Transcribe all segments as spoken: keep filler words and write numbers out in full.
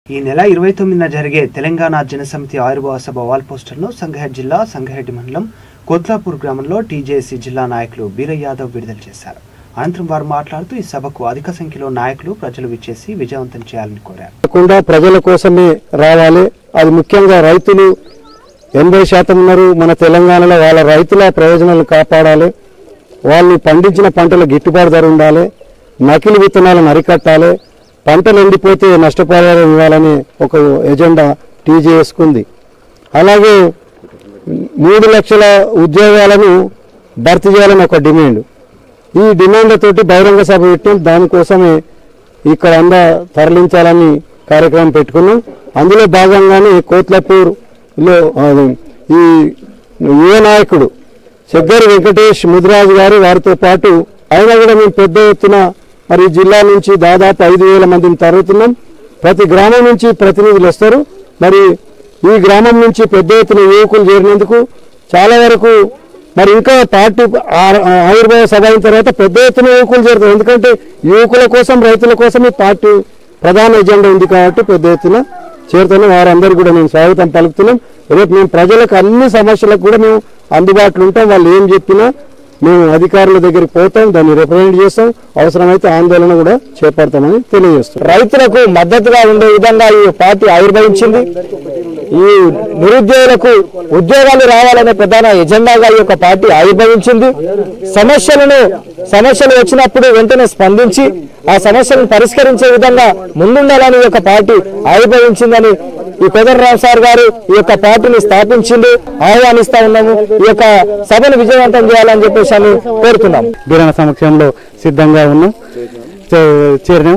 ఈ నెల ఇరవై తొమ్మిదిన జరిగే తెలంగాణ జనసమితి ఆవిర్భావ సభ వాల్ పోస్టర్ను సంగారెడ్డి జిల్లా సంగారెడ్డి మండలం కోత్లాపూర్ గ్రామంలో టీజేఏసీ జిల్లా నాయకులు బీరయ్య యాదవ్ విడుదల చేశారు. అనంతరం వారు మాట్లాడుతూ ఈ సభకు అధిక సంఖ్యలో నాయకులు ప్రజలు విచ్చేసి విజయవంతం చేయాలని కోరారు. ప్రజల కోసమే రావాలి, అది ముఖ్యంగా రైతులు ఎనభై శాతం ఉన్నారు మన తెలంగాణలో. వాళ్ళ రైతుల ప్రయోజనాలు కాపాడాలి, వాళ్ళు పండించిన పంటల గిట్టుబాటు ధర ఉండాలి, నకిలీ విత్తనాలను అరికట్టాలి, పంటలు ఎండిపోతే నష్టపరిహారం ఇవ్వాలని ఒక ఎజెండా టీజేఎస్కుంది. అలాగే మూడు లక్షల ఉద్యోగాలను భర్తీ చేయాలని ఒక డిమాండ్. ఈ డిమాండ్లతోటి బహిరంగ సభ పెట్టాం. దానికోసమే ఇక్కడ అందా తరలించాలని కార్యక్రమం పెట్టుకున్నాం. అందులో భాగంగానే కోత్లాపూర్లో ఈ యువ నాయకుడు చెగ్గరి వెంకటేష్ ముదిరాజు గారు వారితో పాటు అయినా కూడా మేము పెద్ద ఎత్తున మరి జిల్లా నుంచి దాదాపు ఐదు వేల మందిని తరుగుతున్నాం. ప్రతి గ్రామం నుంచి ప్రతినిధులు వస్తారు. మరి ఈ గ్రామం నుంచి పెద్ద ఎత్తున యువకులు చేరినందుకు చాలా వరకు మరి ఇంకా పార్టీ ఆవిర్భావ సభ అయిన తర్వాత పెద్ద ఎత్తున యువకులు చేరుతారు. ఎందుకంటే యువకుల కోసం రైతుల కోసం ఈ పార్టీ ప్రధాన ఎజెండా ఉంది కాబట్టి పెద్ద ఎత్తున చేరుతున్నాం. వారందరూ కూడా నేను స్వాగతం పలుకుతున్నాం. రేపు మేము ప్రజలకు అన్ని సమస్యలకు కూడా మేము అందుబాటులో ఉంటాం. వాళ్ళు ఏం చెప్పినా మేము అధికారుల దగ్గరికి పోతాం, దాన్ని రిప్రజెంట్ చేస్తాం, అవసరమైతే ఆందోళన కూడా చేపడతామని తెలియజేస్తాం. రైతులకు మద్దతుగా ఉండే విధంగా ఈ పార్టీ ఆవిర్భవించింది. ఈ నిరుద్యోగులకు ఉద్యోగాలు రావాలనే ప్రధాన ఎజెండాగా ఈ యొక్క పార్టీ ఆవిర్భవించింది. సమస్యలను సమస్యలు వచ్చినప్పుడు వెంటనే స్పందించి ఆ సమస్యలను పరిష్కరించే విధంగా ముందుండాలని ఈ యొక్క పార్టీ ఆవిర్భవించిందని ఈ కోదండరాం సార్ గారు ఈ యొక్క పార్టీని స్థాపించింది. ఆహ్వానిస్తా ఉన్నాము. ఈ యొక్క సభను విజయవంతం చేయాలని చెప్పేసి అని కోరుతున్నాం. బీరన్న సమక్షంలో సిద్ధంగా ఉన్నాం, చేరినాం.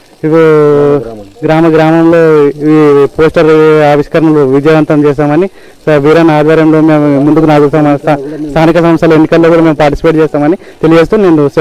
గ్రామ గ్రామంలో ఈ పోస్టర్ ఆవిష్కరణలు విజయవంతం చేస్తామని బీరన్న ఆధ్వర్యంలో మేము ముందుకు నడుస్తాం. స్థానిక సంస్థల ఎన్నికల్లో కూడా మేము పార్టిసిపేట్ చేస్తామని తెలియజేస్తూ నేను